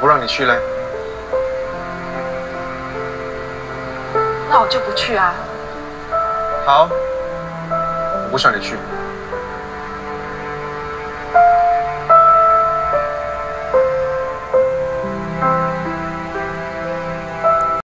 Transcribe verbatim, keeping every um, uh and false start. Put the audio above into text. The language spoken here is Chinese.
不让你去嘞？ 那我就不去啊。 好，我不想你去。